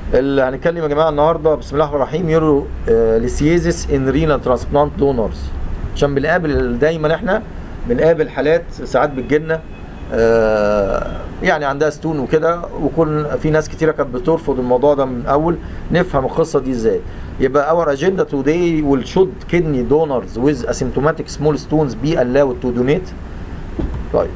اللي هنتكلم يا جماعه النهارده بسم الله الرحمن الرحيم يورو ليسيزيس ان رينال ترانسبلانت دونرز، عشان بنقابل دايما احنا بنقابل حالات ساعات بتجيلنا يعني عندها ستون وكده، وكل في ناس كتيره كانت بترفض الموضوع ده من اول. نفهم القصه دي ازاي. يبقى our agenda today will should kidney donors with asymptomatic small stones be allowed to donate. طيب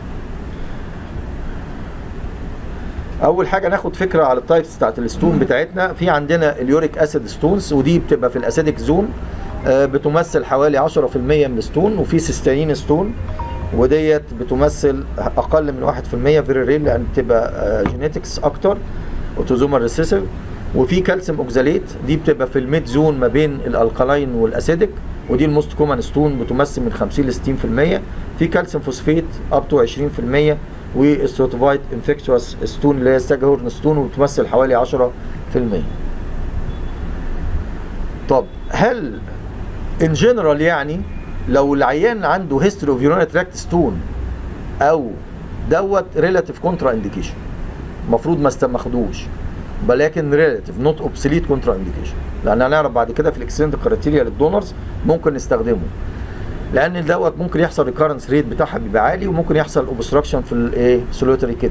اول حاجه ناخد فكره على التايبس بتاعت الستون بتاعتنا. في عندنا اليوريك اسيد ستونز، ودي بتبقى في الاسيدك زون، بتمثل حوالي 10% من الستون. وفي سيستين ستون، وديت بتمثل اقل من 1%، فيري ريل لان بتبقى جينيتكس اكتر، اوتوزومال ريسيسيف. وفي كالسيوم اوكزاليت، دي بتبقى في الميد زون ما بين الالكالاين والاسيدك، ودي الموست كومن ستون بتمثل من 50 ل 60%. في كالسيوم فوسفيت اب تو 20%، والستروتوفايت انفكتوس ستون اللي هي ستاجهورن ستون وبتمثل حوالي 10%. طب هل ان جنرال يعني لو العيان عنده هيستوري اوف يورينري تراكت ستون او دوت ريلاتيف كونترا انديكيشن، المفروض ما اخدوش، ولكن ريلاتيف نوت اوبسليت كونترا انديكيشن، لان هنعرف بعد كده في الاكسنت كرايتيريا للدونرز ممكن نستخدمه، لان دوت ممكن يحصل ريكارنس ريت بتاعها بيبقى عالي، وممكن يحصل اوبستراكشن في الايه سوليتري كدني.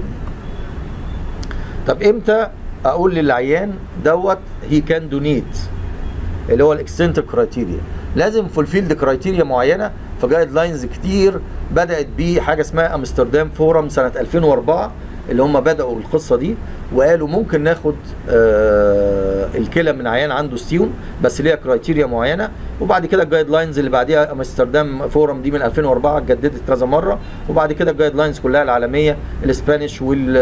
طب امتى اقول للعيان دوت هي كان دونيت، اللي هو الاكسنت كرايتيريا؟ لازم فولفيلد كرايتيريا معينه. فجايد لاينز كتير بدات بحاجه اسمها امستردام فورم سنه 2004 اللي هم بداوا القصه دي، وقالوا ممكن ناخد الكلى من عيان عنده ستيون بس ليها كرايتيريا معينه. وبعد كده الجايد لاينز اللي بعديها امستردام فورم دي من 2004 اتجددت كذا مره، وبعد كده الجايد لاينز كلها العالميه الاسبانيش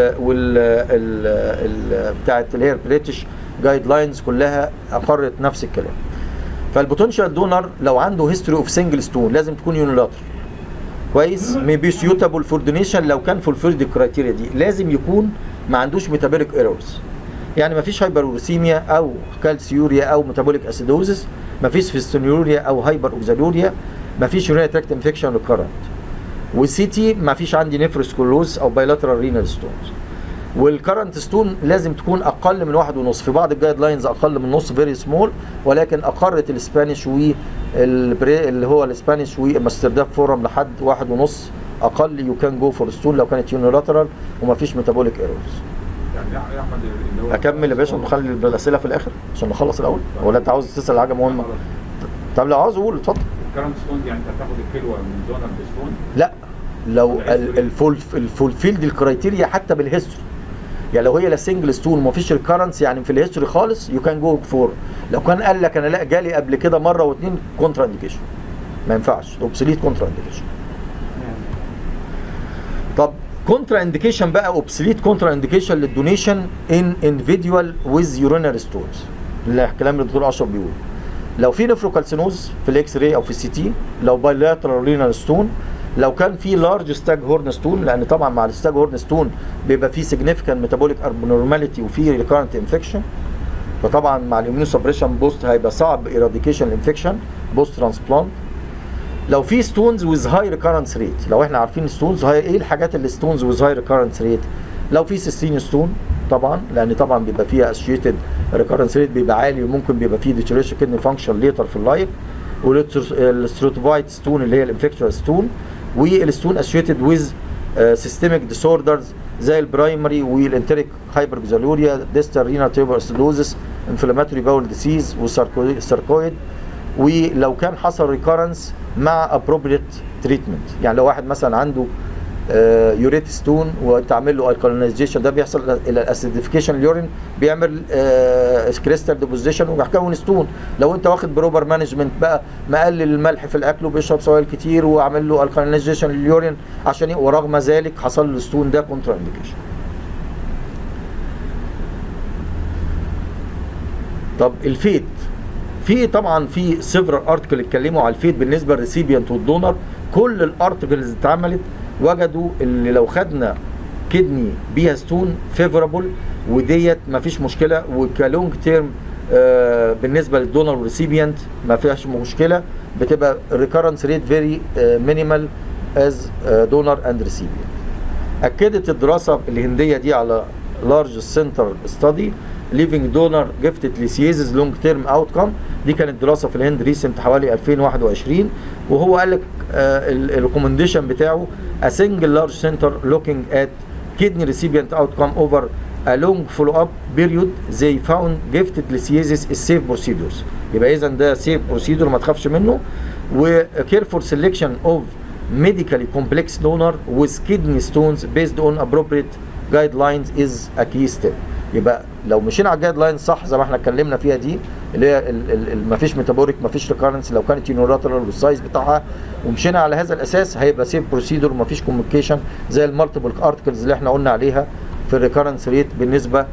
بتاعت اللي هي البريتش جايد لاينز كلها اقرت نفس الكلام. فالبوتنشال دونر لو عنده هيستوري اوف سنجل ستون لازم تكون يونيلاترال كويس، ميبي سيوتابل فور دونيشن. لو كان فولفيلد الكرايتيريا دي لازم يكون ما عندوش ميتابوليك ايرورز، يعني ما فيش هايبروريسيميا او كالسيوريا او ميتابوليك اسيدوزس، ما فيش فيستونيوريا او هايبر اوكزالوريا، ما فيش يورينري تراكت انفكشن ريكارنت، والسي تي ما فيش عندي نيفروسكلوز او بايلاترال رينال ستونز. والكرنت ستون لازم تكون اقل من 1.5، في بعض الجايد لاينز اقل من نص فيري سمول، ولكن اقرت الاسبانيش اللي هو الاسبانيش وامستردام فورم لحد 1.5 اقل يو كان جو فور ستون لو كانت يونيلاترال وما فيش ميتابوليك ايرورز. يعني يا احمد اللي هو اكمل يا باشا ونخلي الاسئله في الاخر عشان نخلص الاول، ولا انت عاوز تسال حاجه مهمه؟ طب لو عاوز قول اتفضل. الكرنت ستون يعني انت هتاخد الكلوه من دونر بستون؟ لا، لو الفولفيلد الكرايتيريا حتى بالهيستوري، يعني لو هي لا سنجل ستون وما فيش ريكارنس يعني في الهيستوري خالص يو كان جو فور. لو كان قال لك انا لا جالي قبل كده مره واثنين كونترا انديكيشن، ما ينفعش اوبسليت كونترا انديكيشن. طب كونترا انديكيشن بقى، اوبسليت كونترا انديكيشن للدونيشن ان اندفيدوال ويز يورينري ستونز، الكلام اللي الدكتور اشرف بيقول. لو في نفروكالسينوز في الاكس راي او في السي تي، لو بايلاترال رينال ستون، لو كان في لارج ستاج هورن ستون، لان طبعا مع الستاج هورن ستون بيبقى في سيجنيفيكانت ميتابوليك ابنورماليتي وفي ريكارنت انفكشن، فطبعا مع الاميونو سبريشن بوست هيبقى صعب ايراديكيشن الانفكشن بوست ترانسبلانت. لو في ستونز ويز هاي ريكارنس ريت، لو احنا عارفين ستونز هاي ايه الحاجات اللي ستونز ويز هاي ريكارنس ريت، لو في سيستين ستون طبعا، لان طبعا بيبقى فيها اسوشيتد ريكارنس ريت بيبقى عالي، وممكن بيبقى فيه ديتوريشن كدني فانكشن ليتر في اللايف، والستروتوفايت ستون اللي هي الانفكتوال ستون، والستون اسوشيتد ويز سيستميك ديسوردرز زي البرايمري والانتريك هايبرجزالوريا، ديستال رينال تيوبر اسيدوزس، انفلاماتوري باول ديسيز، والساركويد. ولو كان حصل ريكارنس مع ابروبريت تريتمنت، يعني لو واحد مثلا عنده يوريت ستون وتعمل له الكالينايزيشن، ده بيحصل الى الاسيديفيكيشن اليورين، بيعمل كريستال ديبوزيشن وبيكون ستون. لو انت واخد بروبر مانجمنت بقى، مقلل الملح في الاكل وبيشرب سوائل كتير وعمل له الكالينايزيشن لليورين عشان ورغم ذلك حصل له ستون، ده كونترا انديكيشن. طب الفيت، في طبعا في سيفرال ارتكل اتكلموا على الفيت بالنسبه للريسيبيانت والدونر. كل الارتكلز اللي اتعملت وجدوا اللي لو خدنا كدني بيها ستون فيفورابل، وديت ما فيش مشكله، وكلونج تيرم بالنسبه للدونر والريسيبيانت ما فيهاش مشكله، بتبقى ريكارنس ريت فيري مينيمال از دونر اند ريسيبيانت. اكدت الدراسه الهنديه دي على لارج سنتر ستادي ليفنج دونر جيفتد ليسيزز لونج تيرم اوتكم. دي كانت دراسه في الهند ريسنت حوالي 2021، وهو قال لك الريكومنديشن بتاعه a single large center looking at kidney recipient outcome over a long follow-up period they found gifted lithiasis is safe procedures. يبقى اذا ده safe procedure ما تخافش منه. و careful selection of medically complex donor with kidney stones based on appropriate guidelines is a key step. يبقى لو مشينا على الجايد لاين صح زي ما احنا اتكلمنا فيها دي، اللي هي ما فيش ميتابوليك ما فيش ريكارنس لو كانت يونيلاترال والسايز بتاعها، ومشينا على هذا الاساس هيبقى سيف بروسيدور وما فيش كوميونيكيشن زي المالتيبل ارتكلز اللي احنا قلنا عليها في الريكارنس ريت بالنسبه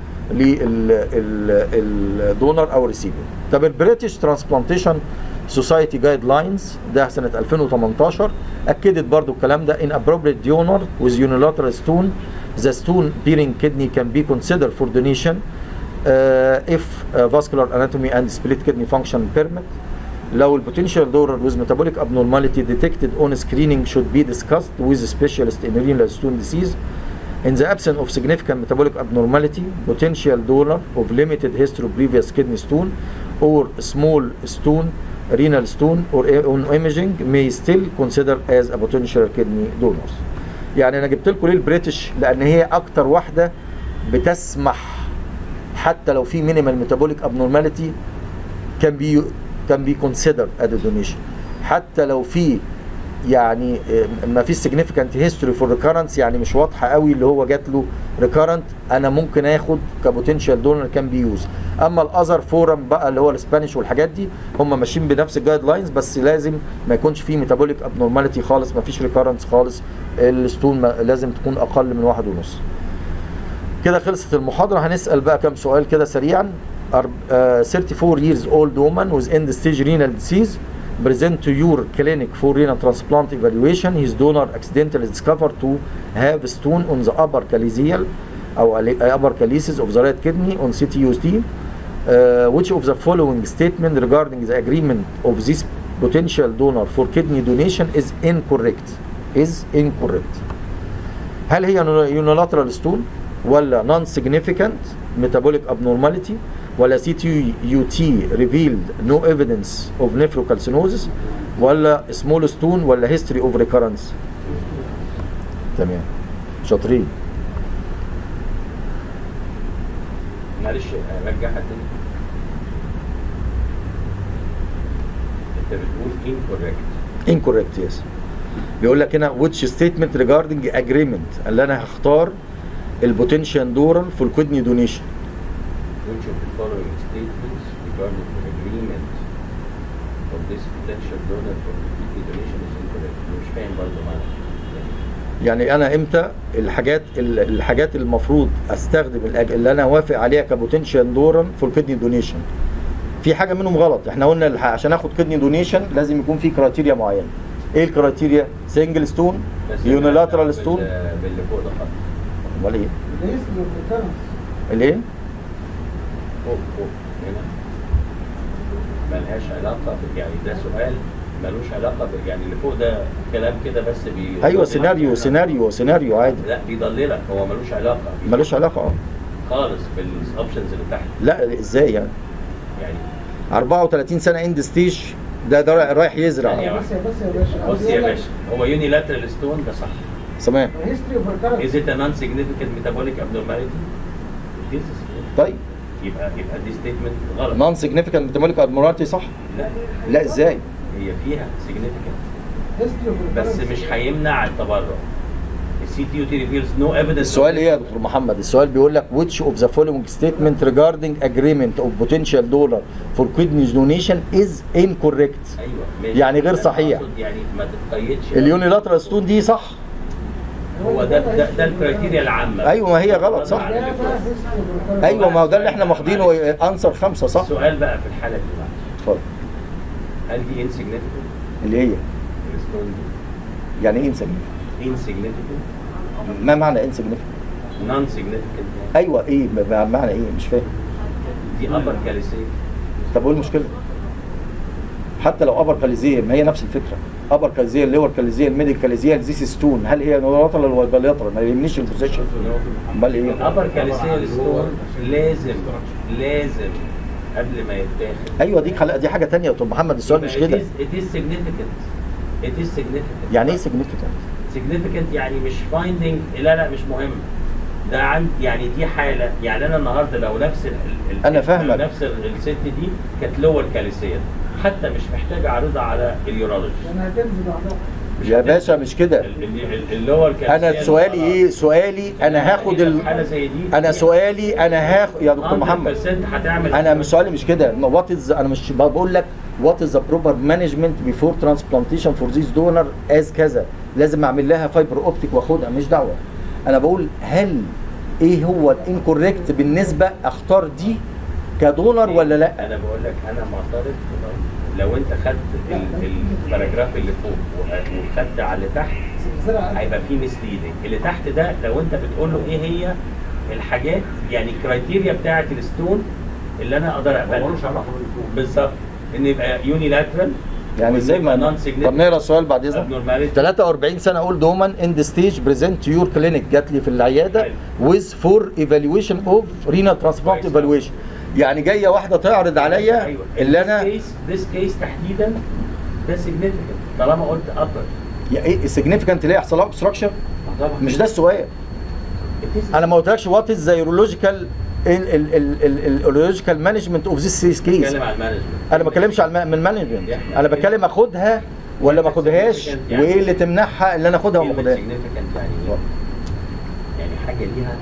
للدونر او الريسيفر. طب البريتش ترانسبلانتيشن سوسايتي جايد لاينز ده سنه 2018 اكدت برضو الكلام ده. in appropriate donor with unilateral stone the stone bearing kidney can be considered for donation if vascular anatomy and split kidney function permit. لو البوتنشال donor with metabolic abnormality detected on screening should be discussed with a specialist in renal stone disease. In the absence of significant metabolic abnormality, potential donor of limited history of previous kidney stone or small stone, renal stone or on imaging may still consider as a potential kidney donors. يعني انا جبت لكم ليه البريتش؟ لان هي اكتر واحده بتسمح حتى لو في مينيمال ميتابوليك ابنورماليتي كان بي كونسيدر اد دونيشن، حتى لو في يعني ما فيش سيجنيفيكانت هيستوري فور ريكارنس، يعني مش واضحه قوي اللي هو جات له ريكارنت، انا ممكن اخد كبوتنشال دونر كان بيوز. اما الاذر فورم بقى اللي هو الاسبانيش والحاجات دي هم ماشيين بنفس الجايد لاينز، بس لازم ما يكونش فيه ميتابوليك ابنورماليتي خالص، ما فيش ريكارنس خالص، الستون لازم تكون اقل من 1.5. كده خلصت المحاضره. هنسال بقى كام سؤال كده سريعا. 34 years old woman with end stage renal disease present to your clinic for renal transplant evaluation. His donor accidentally discovered to have stone on the upper calyceal or upper calyces of the right kidney on CTUST. Which of the following statement regarding the agreement of this potential donor for kidney donation is incorrect? هل هي unilateral stone ولا non-significant metabolic abnormality ولا CTUT revealed no evidence of nephrocalcinosis ولا small stone ولا history of recurrence؟ تمام، شاطرين. معلش رجعها تاني. انت بتقول incorrect yes. بيقول لك هنا which statement regarding agreement اللي انا هختار البوتنشال دورال فور كدني دونيشن. which of the following statements regarding the agreement of this potential donor for kidney donation is incorrect. مش فاهم برضه معاك. يعني انا امتى الحاجات المفروض استخدم اللي انا وافق عليها كبوتنشال دورال فور كدني دونيشن؟ في حاجه منهم غلط. احنا قلنا عشان اخد كدني دونيشن لازم يكون في كرايتيريا معينه. ايه الكرايتيريا؟ سنجل ستون، يونيلاترال ستون، باللي فوق ده خط. امال ايه؟ الايه؟ فوق هنا ملهاش علاقه يعني ده سؤال ملوش علاقه يعني اللي فوق ده كلام كده بس ايوه سيناريو عادي. لا بيضللك، هو ملوش علاقه خالص بالاوبشنز اللي تحت. لا ازاي يعني 34 سنه اند ستيج ده رايح يزرع. بص يا باشا هو يونيلاترال ستون ده صح تمام. Is it a non-significant metabolic abnormality؟ طيب يبقى دي ستيتمنت غلط. non-significant metabolic abnormality صح؟ لا ازاي؟ هي فيها significant بس مش هيمنع التبرع. CTUT reveals no evidence. السؤال ايه يا دكتور محمد؟ السؤال بيقول لك which of the following statement regarding agreement of potential donor for kidney donation is incorrect؟ ايوه يعني غير صحيح. يعني ما تتقيدش. اليونيلاترال ستون دي صح؟ هو ده الكرايتيريا العامه. ايوه ما هي غلط صح؟ ايوه ما هو ده اللي احنا واخدينه انسر 5 صح؟ السؤال بقى في الحاله دي بقى اتفضل. هل دي insignificant؟ اللي هي الستون دي يعني ايه insignificant؟ ما معنى insignificant؟ non-significant. ايوه ايه معنى ايه؟ مش فاهم. دي upper calyceal. طب وايه المشكله؟ حتى لو ابر كاليزيال، ما هي نفس الفكره. ابر كاليزيال، لور كاليزيال، ميدل كاليزيال، ذيس ستون، هل هي يونيلاترال ولا بايلاترال؟ ما يهمنيش البوزيشن. امال ايه؟ الابر كاليسيال ستون لازم قبل ما يتاخد. ايوه دي حاجه ثانيه يا دكتور محمد، السؤال مش كده. It is significant. يعني ايه significant؟ significant يعني مش finding، لا مش مهم. ده عندي يعني دي حاله، يعني انا النهارده لو نفس انا فاهمك، نفس الست دي كانت لور كاليسيال، حتى مش محتاج اعرضها على اليورولوجي. يا باشا مش كده. اللور كاليسيال. انا سؤالي ايه؟ سؤالي انا هاخد حاله زي دي. انا سؤالي انا هاخد يا دكتور محمد. هتعمل انا مش سؤالي مش كده. انا مش بقول لك وات از ذا بروبر مانجمنت بيفور ترانسبلانتيشن فور ذيس دونر از كذا، لازم اعمل لها فايبر اوبتيك واخدها، مش دعوه. انا بقول هل ايه هو الانكوريكت بالنسبه اختار دي كدونر ولا لا؟ انا بقول لك انا معترض لو انت خدت الباراجراف اللي فوق وخدت على اللي تحت هيبقى فيه مسليدنج. اللي تحت ده لو انت بتقول له ايه هي الحاجات، يعني الكرايتيريا بتاعه الستون اللي انا اقدر اقبلها بالظبط، ان يبقى يونيلاترال. يعني زي ما طب نقرا السؤال بعد اذنك. 43 سنه اولد وومن اند ستيج بريزنت يور كلينيك، جات لي في العياده ويز فور ايفالويشن اوف رينال ترانسبلانت ايفالويشن. يعني جايه واحده تعرض عليا أيوة. اللي انا ذيس كيس تحديدا ده سيجنيفيكانت طالما قلت ابر. يا ايه سيجنيفيكانت ليه يحصل لها اوبستراكشن؟ مش ده السؤال. انا ما قلتلكش وات از ذا يورولوجيكال اليورولوجيكال مانجمنت اوف ذيس كيس. بتكلم على المانجمنت. انا ما بتكلمش على المانجمنت، انا بتكلم اخدها ولا ما اخدهاش، وايه اللي تمنعها اللي انا اخدها وما اخدهاش. يعني حاجه ليها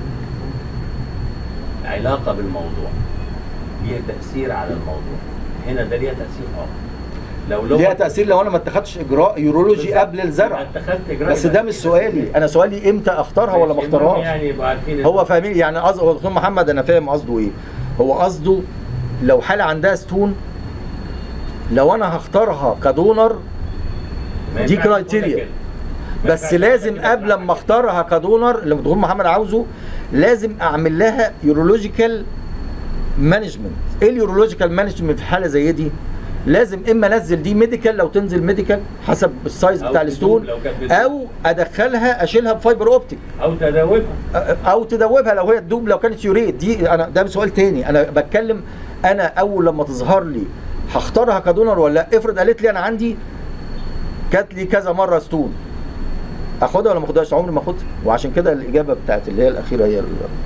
علاقه بالموضوع، ليها تاثير على الموضوع. هنا ده ليها تاثير لو ليها تاثير لو انا ما اتخذتش اجراء يورولوجي قبل الزرع. بس ده مش سؤالي، انا سؤالي امتى اختارها ولا ما اختارهاش. يعني يبقى عارفين هو فاهمين يعني قصده دكتور محمد، انا فاهم قصده ايه. هو قصده لو حاله عندها ستون، لو انا هختارها كدونر دي كرايتيريا، بس لازم قبل ما اختارها كدونر اللي دكتور محمد عاوزه لازم اعمل لها يورولوجيكال مانجمنت. ايه اليورولوجيكال مانجمنت في حاله زي دي؟ لازم اما انزل دي ميديكال لو تنزل ميديكال حسب السايز بتاع الستون، او ادخلها اشيلها بفايبر اوبتيك، او تدوبها لو هي تدوب، لو كانت يوريت دي. انا ده سؤال تاني. انا بتكلم انا اول لما تظهر لي هختارها كدونر ولا لا. افرض قالت لي انا عندي جات لي كذا مره ستون، اخدها ولا ما اخدهاش؟ عمري ما اخدها. وعشان كده الاجابه بتاعت اللي هي الاخيره هي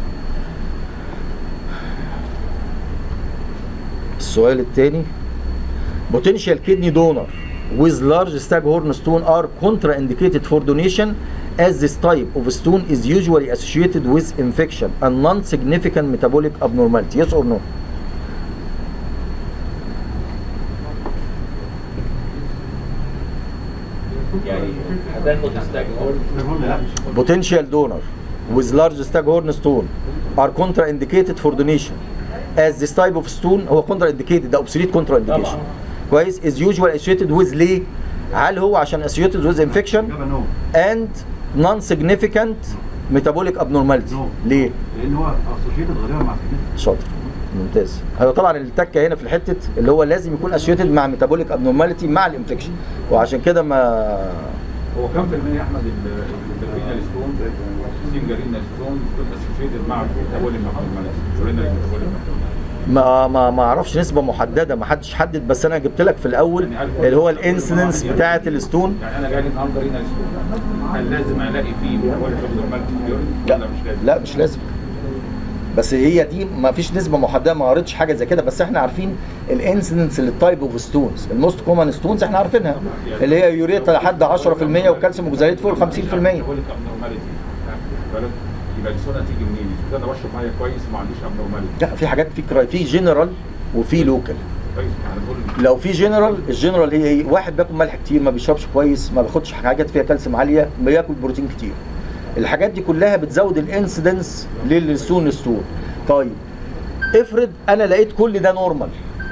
السؤال الثاني. potential kidney donor with large staghorn stone are contraindicated for donation as this type of stone is usually associated with infection and non-significant metabolic abnormality. Yes or no? يعني هتاخد staghorn. potential donor with large staghorn stone are contraindicated for donation as this type of stone. هو contraindicated، ده obsolete contraindication. كويس. is usually associated with ليه؟ هل هو عشان associated with infection and non-significant metabolic abnormality؟ ليه؟ لأن هو associated غالبا مع significant. شاطر، ممتاز. هو طبعا التكه هنا في الحته اللي هو لازم يكون associated مع metabolic abnormality مع الانفكشن، وعشان كده ما هو كم في المية يا احمد الرينال ستون سنجل رينال ستون associated مع metabolic abnormality؟ ما اعرفش نسبه محدده، ما حدش حدد، بس انا جبت لك في الاول اللي هو الانسيدنس بتاعه الستون. يعني انا جاي لي النهارده رينال ستون، هل لازم الاقي فيه metabolic abnormality ولا مش لازم؟ لا مش لازم، بس هي دي ما فيش نسبه محدده، ما قريتش حاجه زي كده. بس احنا عارفين الانسيدنس للتايب اوف ستونز، الموست كومن ستونز احنا عارفينها اللي هي يوريتا لحد 10% وكالسيوم اوكساليت فوق 50%. يبقى السونه تيجي منين؟ اذا انا بشرب ميه كويس وما عنديش ابنورماليتي. لا، في حاجات في جنرال وفي لوكال. كويس. لو في جنرال، الجنرال هي واحد بياكل ملح كتير، ما بيشربش كويس، ما بياخدش حاجات فيها كالسيوم عاليه، بياكل بروتين كتير. الحاجات دي كلها بتزود الانسيدنس للستون. طيب افرض انا لقيت كل ده نورمال،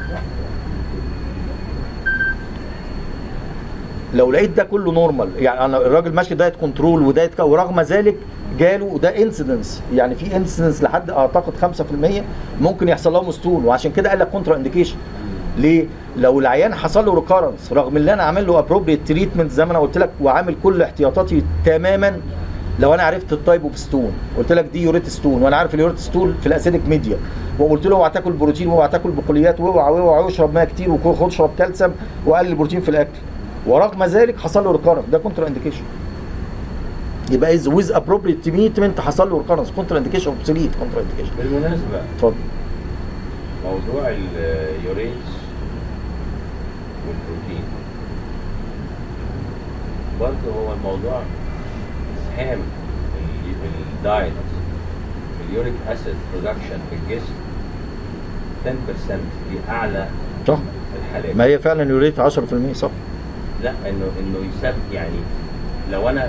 لو لقيت ده كله نورمال، يعني انا الراجل ماشي دايت كنترول ودايت ورغم ذلك جاله وده انسيدنس، يعني في انسيدنس لحد اعتقد 5% ممكن يحصل لهم ستون، وعشان كده قال لك كونترا انديكيشن. ليه؟ لو العيان حصل له ريكارنس رغم ان انا عامل له ابروبريت تريتمنت زي ما انا قلت لك وعامل كل احتياطاتي تماما، لو انا عرفت التايب اوف ستون قلت لك دي يوريت ستون وانا عارف اليوريت ستون في الاسيدك ميديا، وقلت له اوعى تاكل بروتين واوعى تاكل بقوليات واوعى اشرب ميه كتير وخد اشرب كالسيوم وقلل البروتين في الاكل، ورغم ذلك حصل له ريكارنس، ده كونترا انديكيشن. يبقى از ويز ابروبريت تريتمنت حصل له ريكارنس، كونترا انديكيشن اوبسوليت كونترا انديكيشن. بالمناسبه اتفضل. موضوع اليوريتس والبروتين برضه هو الموضوع اسهام الدايت اليوريك اسيد برودكشن في الجسم 10% دي اعلى صح. الحالات. ما هي فعلا يوريت 10% صح. لا انه يساب يعني لو انا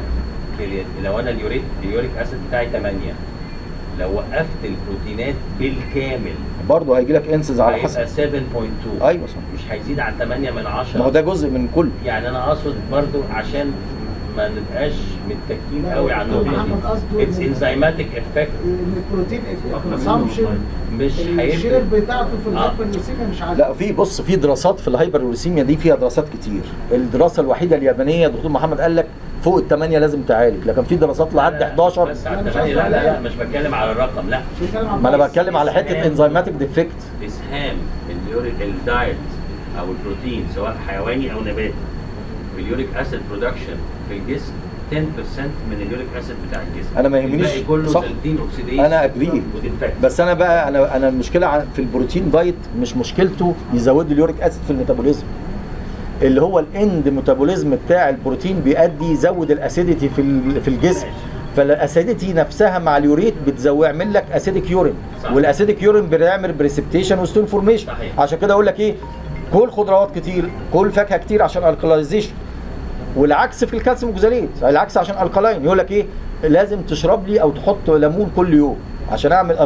اليوريك اسيد بتاعي 8، لو وقفت البروتينات بالكامل برضه هيجي لك انسز على حسب هيبقى 7.2. ايوه صح. مش هيزيد عن 8 من 10. ما هو ده جزء من كل. يعني انا اقصد برضو عشان ما نبقاش متكين قوي على النقطه دي. اتس انزيماتيك افكت. البروتين كونسامشن مش هيفرق الشير بتاعته في الهايبرليسيميا مش عارف. لا في بص في دراسات في الهايبرليسيميا دي فيها دراسات كتير. الدراسه الوحيده اليابانيه دكتور محمد قال لك فوق ال8 لازم تعالج، لكن في دراسات لحد 11. بس على 8 لا مش بتكلم على الرقم، لا ما انا بتكلم على حته انزيماتيك ديفكت. اسهام اليوريك الدايت او البروتين سواء حيواني او نباتي باليوريك اسيد برودكشن في الجسم 10% من اليوريك اسيد بتاع الجسم. انا ما يهمنيش صح. انا اجري، بس انا بقى انا المشكله في البروتين دايت مش مشكلته يزود لي اليوريك اسيد في الميتابوليزم، اللي هو الاند ميتابوليزم بتاع البروتين بيؤدي يزود الاسيديتي في الجسم، فالاسيديتي نفسها مع اليوريت بتعمل لك اسيديك يورين، والاسيديك يورين بيعمل بريسبتيشن وستون فورميشن. عشان كده اقول لك ايه، كل خضروات كتير، كل فاكهه كتير عشان الكلايزيشن، والعكس في الكالسيوم اوكساليت، العكس عشان الكلاين. يقول لك ايه، لازم تشرب لي او تحط ليمون كل يوم عشان اعمل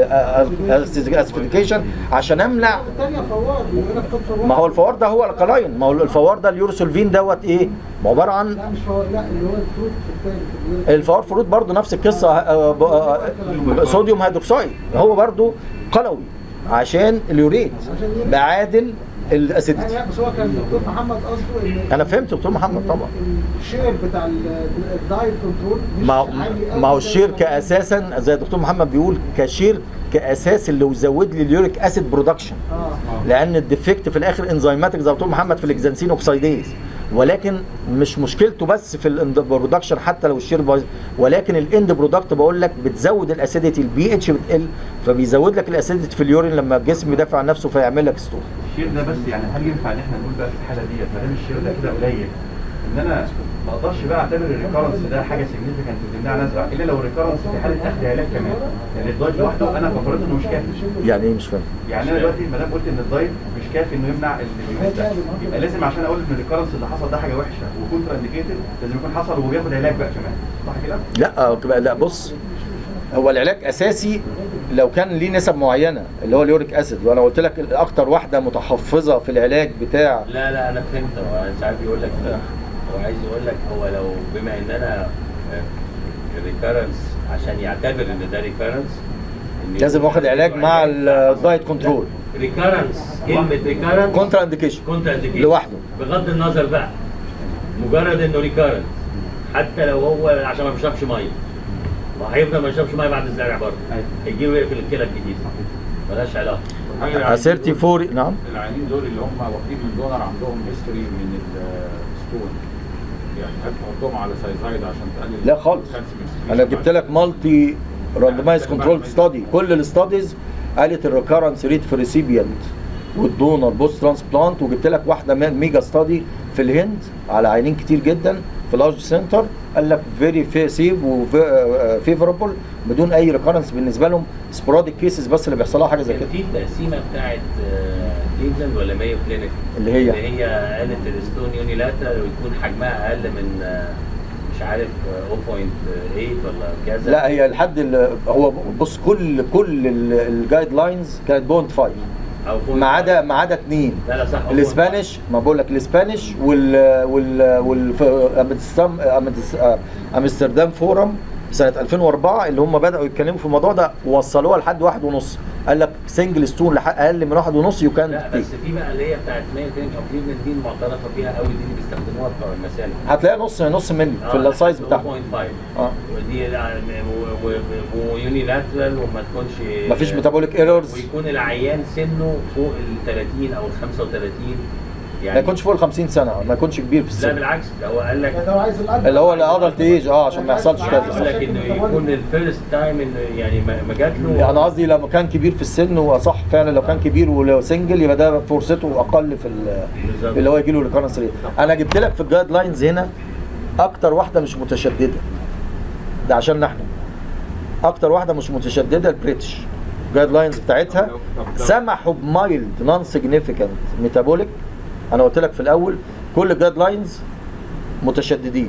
اسيديفيكيشن عشان امنع. ما هو الفوار ده هو الكلاين، ما هو الفوار ده اليوروسولفين دوت ايه؟ عباره عن لا مش فوار، لا اللي هو الفروت الفوار فروت برضه نفس القصه، صوديوم هيدروكسيد هو برضه قلوي عشان اليوريت بعادل الاسيديتي. يعني بس هو كان دكتور محمد قصده ان انا فهمت دكتور محمد طبعا. الشير بتاع الدايت كنترول مش ما هو الشير كاساسا زي الدكتور محمد بيقول كشير كاساس اللي يزود لي اليوريك اسيد برودكشن، لان الديفكت في الاخر انزيماتيك زي الدكتور محمد في الاكزانسين اوكسيديز، ولكن مش مشكلته بس في البرودكشن حتى لو الشير بايظ، ولكن الاند برودكت بقول لك بتزود الاسيديتي، البي اتش بتقل فبيزود لك الاسيديتي في اليورين لما الجسم يدافع عن نفسه فيعمل لك ستور. الشير ده بس يعني هل ينفع ان احنا نقول بقى في الحاله ديت ما دام الشير ده كده قليل ان انا ما اقدرش بقى اعتبر الريكارنس ده حاجه سيجنيفيكانت تمنع نزرع الا لو الريكارنس في حاله اخذ علاج كمان، يعني الدايت لوحده انا فكرت انه مش كافي. يعني ايه مش فاهم؟ يعني انا دلوقتي ما دام قلت ان الدايت مش كافي انه يمنع الفيروس ده، يبقى لازم عشان اقول ان الريكارنس اللي حصل ده حاجه وحشه وكونترا انديكيتد لازم يكون حصل وهو بياخد علاج بقى كمان، صح كده؟ لا بص، هو العلاج اساسي لو كان ليه نسب معينه اللي هو اليوريك اسيد، وانا قلت لك اكتر واحده متحفظه في العلاج بتاع. لا انا فهمت، هو ساعات بيقول لك هو عايز يقول لك هو لو بما ان انا الريكارنس عشان يعتبر ان ده ريكارنس لازم واخد علاج مع الدايت كنترول. ريكارنس كلمه ريكارنس كونترا انديكيشن لوحده بغض النظر بقى، مجرد انه ريكارنس حتى لو هو عشان ما بيشربش ميه، ما هيفضل ما يشربش ميه بعد الزرع برضه، هيجي له يقفل الكلى الجديد، مالهاش علاقه. اسيرتي فوري. نعم. العيانين دول اللي هم واخدين من دونر عندهم هيستوري من الستون، يعني هل تحطهم على سايزايد عشان تقلل؟ لا خالص، انا جبت لك مالتي راندمايز كنترول ستادي، كل الستاديز قالت الريكارنس ريت في ريسيبيانت والدونر بوست ترانسبلانت، وجبت لك واحده ميجا ستادي في الهند على عيانين كتير جدا في لارج سنتر، قال لك فيري سيف وفيفربل بدون اي ريكارنس بالنسبه لهم، سبوراديك كيسز بس اللي بيحصل لها حاجه زي كده. في التقسيمه بتاعت كليفلاند ولا مايو كلينيك اللي هي قالت الستون يونيلاترال ويكون حجمها اقل من مش عارف 0.8 ولا كذا. لا هي لحد هو بص كل الجايد لاينز كانت 0.5 ما عدا اثنين. لا صح، الاسبانيش، ما بقول لك الاسبانيش امستردام فورم سنه 2004 اللي هم بداوا يتكلموا في الموضوع ده ووصلوها لحد 1.5. قال لك سنجل ستون اقل من 1.5 يو كان لا بس في بقى اللي هي بتاعت ميلتون كومبليتمنت دي المعترفه بيها قوي، دي اللي بيستخدموها بتوع المسالك. هتلاقي نص ملي في السايز بتاعها 2.5. اه ودي ويوني لاترال وما تكونش مفيش ميتابوليك ايرورز، ويكون العيان سنه فوق ال 30 او ال 35 ما يعني. يكونش فوق ال 50 سنه، ما يكونش كبير في لا السن. بالعكس، ده هو قال لك يعني لو عايز الأدلت اللي هو الادلت ايج عشان ما يحصلش قال كذا. لك انه يكون الفيرست تايم انه يعني ما جات له. انا قصدي لما كان كبير في السن وصح فعلا، لو كان كبير ولو سنجل يبقى ده فرصته اقل في بالظبط. اللي هو يجي له ريكورنس ريت. انا جبت لك في الجايد لاينز هنا اكتر واحده مش متشدده، ده عشان احنا اكتر واحده مش متشدده البريتش. الجايد لاينز بتاعتها سمحوا بمايلد نون سيجنيفيكانت ميتابوليك. انا قلت لك في الاول كل الجايد لاينز متشددين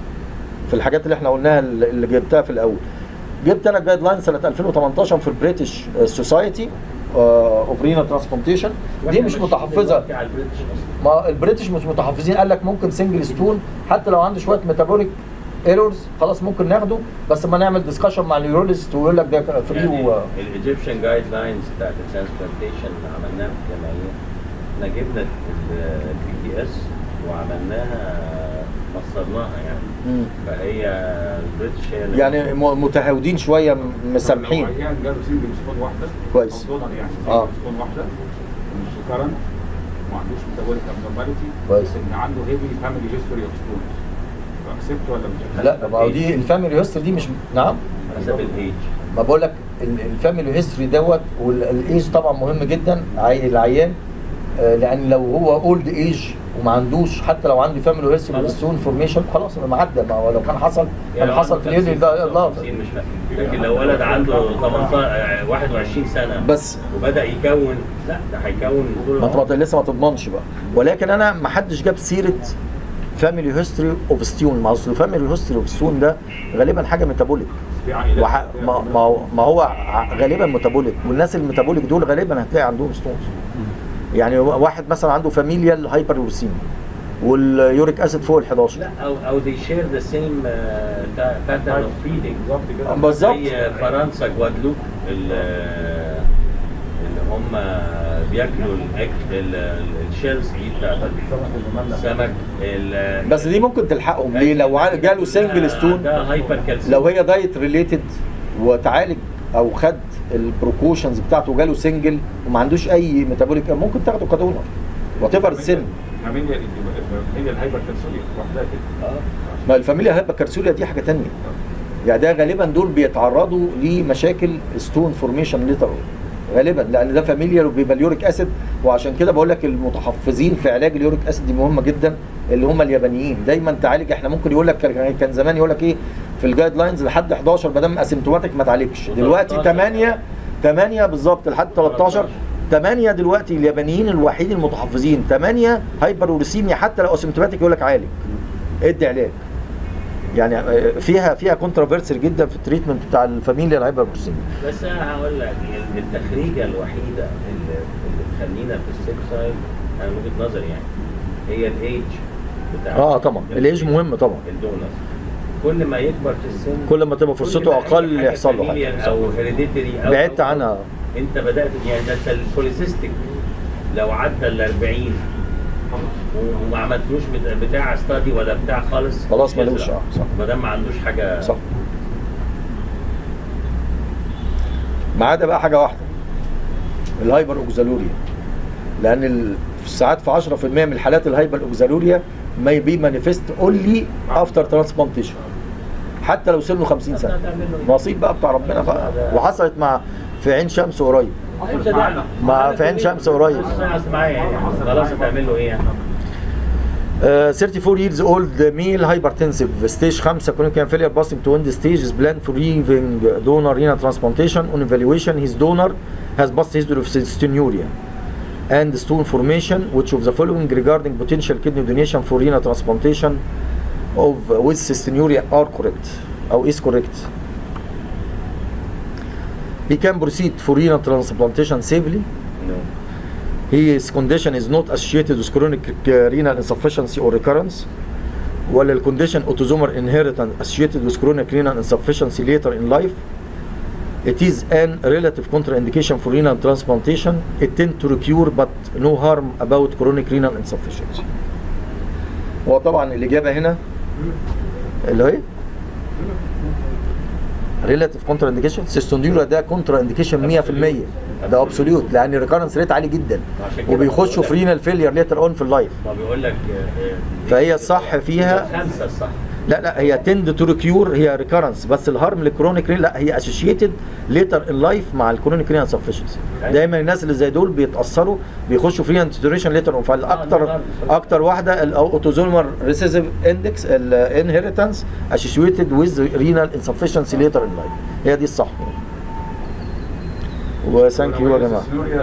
في الحاجات اللي احنا قلناها اللي جبتها في الاول. جبت انا الجايد لاين سنه 2018 في البريتش سوسايتي اوف رينال ترانسبلانتيشن. دي مش متحفظه، ما البريتش مش متحفظين. قال لك ممكن سنجل ستون حتى لو عنده شويه ميتابوليك ايرورز خلاص ممكن ناخده، بس ما نعمل ديسكشن مع اليورولوجيست ويقول لك ده فري. يعني الايجيبشن جايد لاينز بتاعت الترانسبلانتيشن اللي عملناها في الجمعيه، احنا جبنا البي تي اس وعملناها مصرناها يعني. فهي البريتش هي يعني متهاودين شويه مسامحين. لو عيان جاله سنجل ستون واحده كويس. او دونر يعني سنجل ستون واحده ومش ريكارنت وما عندوش ميتابوليك ابنورماليتي، كويس. ان عنده هيفي فاميلي هيستوري اوف ستونز، اكسبت ولا مش؟ لا ما هو دي الفاميلي هيستوري دي مش نعم. حسب الايج. ما بقول لك الفاميلي هيستوري دوت، والايج طبعا مهم جدا العيان، لان لو هو اولد ايج وما عندوش حتى لو عنده فاميلي هيستوري ستون فورميشن خلاص ما عدى. ما هو لو كان حصل كان حصل في اليوم ده الله. لكن لو ولد عنده 18 21 سنه بس وبدا يكون، لا ده هيكون طول ما العمر. انت لسه ما تضمنش بقى. ولكن انا ما حدش جاب سيره فاميلي هيستوري اوف ستون. ما اصل فاميلي هيستوري اوف ستون ده غالبا حاجه ميتابوليك، ما هو غالبا ميتابوليك، والناس الميتابوليك دول غالبا هتلاقي عندهم ستونز. يعني واحد مثلا عنده فاميليال هايبرورسيميا واليوريك اسيد فوق ال 11. لا او they share the same pattern of feeding. بالظبط. زي فرنسا جوادلوب اللي هم بياكلوا الشيلز دي بتاعت السمك. بس دي ممكن تلحقهم ليه؟ لو جاله سنجل ستون، ده هايبر كالسيوم. لو هي دايت ريليتد وتعالج او خد البروكوشنز بتاعته وجاله سنجل وما عندوش اي ميتابوليك ممكن تاخده كدونر وات ايفر السن. الفاميليا الهايبر كالسيوليا لوحدها كده. ما الفاميليا هايبر كالسيوليا دي حاجه ثانيه. يعني ده غالبا دول بيتعرضوا لمشاكل ستون فورميشن ليتر غالبا، لان ده فاميليا وبيبقى اليوريك اسيد. وعشان كده بقول لك المتحفظين في علاج اليوريك اسيد دي مهمه جدا، اللي هم اليابانيين. دايما تعالج، احنا ممكن يقول لك كان زمان يقول لك ايه في الجايد لاينز لحد 11 ما دام اسيمتوماتيك ما تعالجش. دلوقتي 8 بالظبط لحد 13. 8 دلوقتي اليابانيين الوحيدين المتحفظين 8 هايبرورسيميا حتى لو اسيمتوماتيك يقول لك عالج ادي علاج. يعني فيها كونتروفيرسي جدا في التريتمنت بتاع الفاميليا الهايبرورسيميا. بس انا هقول لك التخريجه الوحيده اللي تخلينا في السيك سايد انا من وجهه نظري يعني هي الايج بتاع طبعا الايج مهم طبعا. الدونر كل ما يكبر في السن كل ما تبقى فرصته اقل يحصل له حاجه او هيريديتري او بعدت عنها. انت بدات يعني ده البوليسيستيك لو عدى ال 40 وما عملتلوش بتاع ستادي ولا بتاع خالص خلاص ملوش. صح ما دام ما عندوش حاجه. صح. ما عدا بقى حاجه واحده الهايبر اوكزالوريا، لان ساعات في 10% من الحالات الهايبر اوكزالوريا ما بي مانيفست اونلي افتر ترانسبلانتيشن حتى لو سنه 50 سنه. نصيب بقى بتاع ربنا بقى. وحصلت في عين شمس قريب. في عين شمس قريب. خلاص هتعمل له ايه يعني؟ 34 years old male hypertensive stage 5 chronic kidney failure passing to end stage is planned for receiving donor renal transplantation. On evaluation his donor has past history of cystinuria and stone formation, which of the following regarding potential kidney donation for renal transplantation with cystinuria are correct or is correct. He can proceed for renal transplantation safely. No. His condition is not associated with chronic renal insufficiency or recurrence. ولا الكونديشن اوتوزومال انهيرتنس associated with chronic renal insufficiency later in life. It is an relative contraindication for renal transplantation. It tends to recur but no harm about chronic renal insufficiency. هو طبعا الإجابة هنا اللي هي relative contraindication. سيستونيولا ده contraindication 100%، ده absolute، لأن الريكارنس ريت عالي جدا وبيخشوا في رينال فيلير ليتر اون في اللايف. ما بيقول لك فهي الصح فيها 5 الصح. لا هي تند تو ريكيور، هي ريكارنس، بس الهارم للكرونيك رين لا، هي اسوشيتد ليتر ان لايف مع الكرونيك رين انسفشنسي. دايما الناس اللي زي دول بيتاثروا بيخشوا في رين ديتوريشن ليتر اون. فالاكتر واحده الاوتوزومال ريسيسيف اندكس الانهيرتنس اسوشيتد ويز رينال انسفشنسي ليتر ان لايف، هي دي الصح. وثانك يو يا جماعه.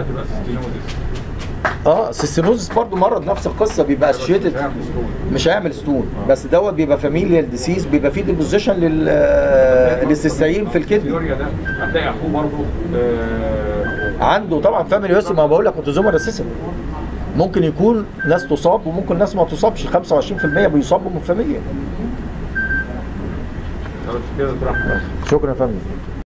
سيستينوزس برضو مرض نفس القصه، بيبقى اسوشيتد، مش هيعمل ستون، بس دوت بيبقى فاميليال ديسيز، بيبقى فيه ديبوزيشن للسيستاين في الكدني. ده هتلاقي اخوه برضه عنده طبعا فاميلي، بس ما بقول لك اوتوزومال ريسيسيف، ممكن يكون ناس تصاب وممكن ناس ما تصابش، 25% بيصابوا من فاميليا. كده. شكرا يا فندم.